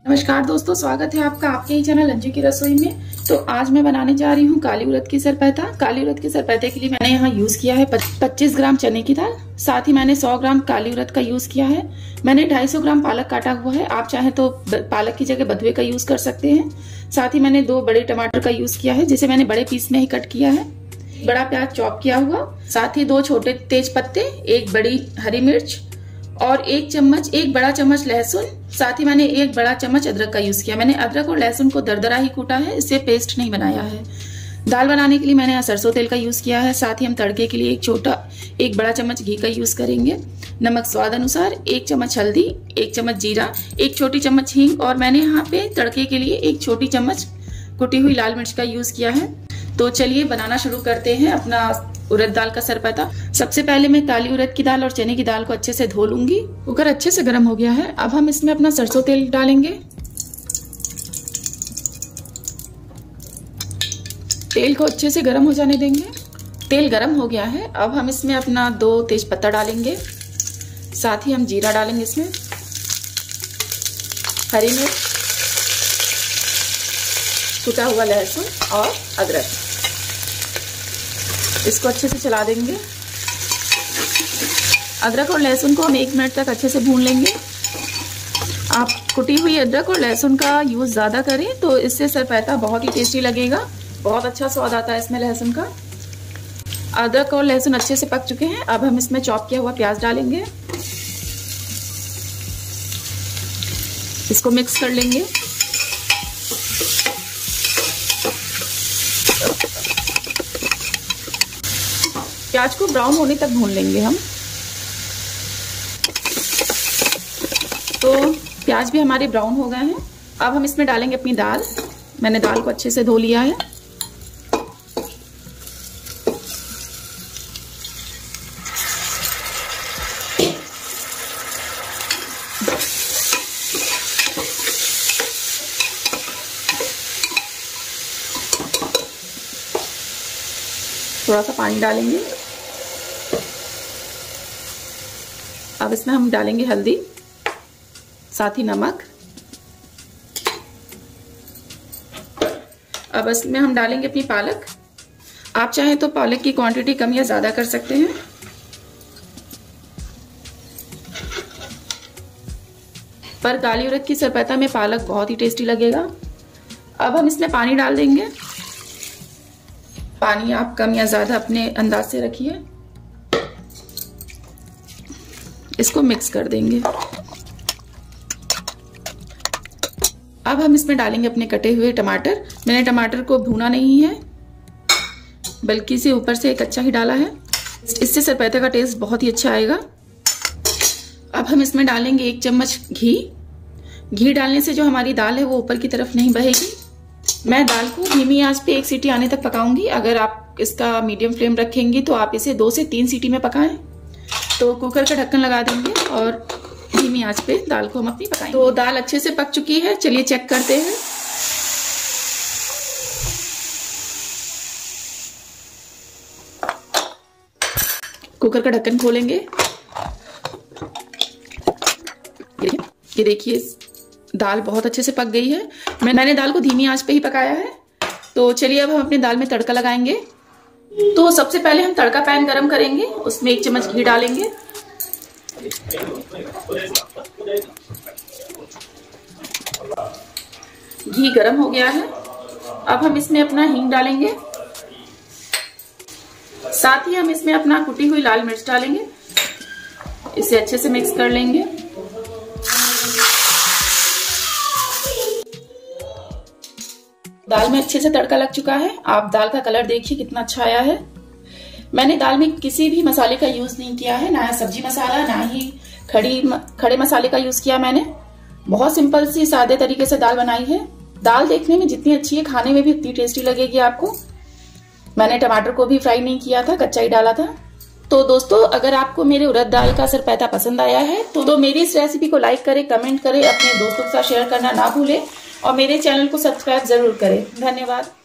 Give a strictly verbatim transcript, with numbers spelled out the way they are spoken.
नमस्कार दोस्तों, स्वागत है आपका आपके ही चैनल अंजू की रसोई में। तो आज मैं बनाने जा रही हूँ काली उड़द की सरपैता। काली उड़द की सरपैते के लिए मैंने यहाँ यूज किया है पच्चीस ग्राम चने की दाल, साथ ही मैंने सौ ग्राम काली उड़द का यूज किया है। मैंने दो सौ पचास ग्राम पालक काटा हुआ है, आप चाहें तो पालक की जगह बथुए का यूज कर सकते हैं। साथ ही मैंने दो बड़े टमाटर का यूज किया है, जिसे मैंने बड़े पीस में ही कट किया है। बड़ा प्याज चॉप किया हुआ, साथ ही दो छोटे तेज पत्ते, एक बड़ी हरी मिर्च और एक चम्मच एक बड़ा चम्मच लहसुन। साथ ही मैंने एक बड़ा चम्मच अदरक का यूज किया। मैंने अदरक और लहसुन को दरदरा ही कूटा है, इससे पेस्ट नहीं बनाया है। दाल बनाने के लिए मैंने यहाँ सरसों तेल का यूज किया है। साथ ही हम तड़के के लिए एक छोटा एक बड़ा चम्मच घी का यूज करेंगे। नमक स्वाद अनुसार, एक चम्मच हल्दी, एक चम्मच जीरा, एक छोटी चम्मच हींग और मैंने यहाँ पे तड़के के लिए एक छोटी चम्मच कुटी हुई लाल मिर्च का यूज किया है। तो चलिए बनाना शुरू करते हैं अपना उड़द दाल का सरपैता। सबसे पहले मैं काली उड़द की दाल और चने की दाल को अच्छे से धो लूंगी। कुकर अच्छे से गर्म हो गया है। अब हम इसमें अपना सरसों तेल डालेंगे। तेल को अच्छे से गर्म हो जाने देंगे। तेल गर्म हो गया है। अब हम इसमें अपना दो तेज पत्ता डालेंगे, साथ ही हम जीरा डालेंगे इसमें, हरी मिर्च, कुटा हुआ लहसुन और अदरक। इसको अच्छे से चला देंगे। अदरक और लहसुन को हम एक मिनट तक अच्छे से भून लेंगे। आप कुटी हुई अदरक और लहसुन का यूज ज्यादा करें तो इससे सरपैता बहुत ही टेस्टी लगेगा, बहुत अच्छा स्वाद आता है इसमें लहसुन का। अदरक और लहसुन अच्छे से पक चुके हैं। अब हम इसमें चॉप किया हुआ प्याज डालेंगे, इसको मिक्स कर लेंगे। प्याज को ब्राउन होने तक भून लेंगे हम। तो प्याज भी हमारे ब्राउन हो गए हैं। अब हम इसमें डालेंगे अपनी दाल। मैंने दाल को अच्छे से धो लिया है। थोड़ा सा पानी डालेंगे। अब इसमें हम डालेंगे हल्दी, साथ ही नमक। अब इसमें हम डालेंगे अपनी पालक। आप चाहें तो पालक की क्वांटिटी कम या ज्यादा कर सकते हैं। पर काली उड़द की सरपैता में पालक बहुत ही टेस्टी लगेगा। अब हम इसमें पानी डाल देंगे। पानी आप कम या ज्यादा अपने अंदाज से रखिए। इसको मिक्स कर देंगे। अब हम इसमें डालेंगे अपने कटे हुए टमाटर। मैंने टमाटर को भूना नहीं है, बल्कि इसे ऊपर से कच्चा ही डाला है। इससे सरपैते का टेस्ट बहुत ही अच्छा आएगा। अब हम इसमें डालेंगे एक चम्मच घी। घी डालने से जो हमारी दाल है वो ऊपर की तरफ नहीं बहेगी। मैं दाल को धीमी आंच पे एक सीटी आने तक पकाऊंगी। अगर आप इसका मीडियम फ्लेम रखेंगी तो आप इसे दो से तीन सीटी में पकाएं। तो कुकर का ढक्कन लगा देंगे और धीमी आंच पे दाल को हम अपनी पकाएंगे। तो दाल अच्छे से पक चुकी है, चलिए चेक करते हैं। कुकर का ढक्कन खोलेंगे। ये देखिए दाल बहुत अच्छे से पक गई है। मैंने दाल को धीमी आंच पे ही पकाया है। तो चलिए अब हम अपनी दाल में तड़का लगाएंगे। तो सबसे पहले हम तड़का पैन गरम करेंगे, उसमें एक चम्मच घी डालेंगे। घी गरम हो गया है। अब हम इसमें अपना हींग डालेंगे, साथ ही हम इसमें अपना कुटी हुई लाल मिर्च डालेंगे। इसे अच्छे से मिक्स कर लेंगे। दाल में अच्छे से तड़का लग चुका है। आप दाल का कलर देखिए कितना अच्छा आया है। मैंने दाल में किसी भी मसाले का यूज नहीं किया है, ना सब्जी मसाला, ना ही खड़ी खड़े मसाले का यूज किया मैंने। बहुत सिंपल सी सादे तरीके से दाल बनाई है। दाल देखने में जितनी अच्छी है, खाने में भी उतनी टेस्टी लगेगी आपको। मैंने टमाटर को भी फ्राई नहीं किया था, कच्चा ही डाला था। तो दोस्तों, अगर आपको मेरे उड़द दाल का सरपैता पसंद आया है तो, तो मेरी इस रेसिपी को लाइक करें, कमेंट करें, अपने दोस्तों के साथ शेयर करना ना भूलें और मेरे चैनल को सब्सक्राइब जरूर करें। धन्यवाद।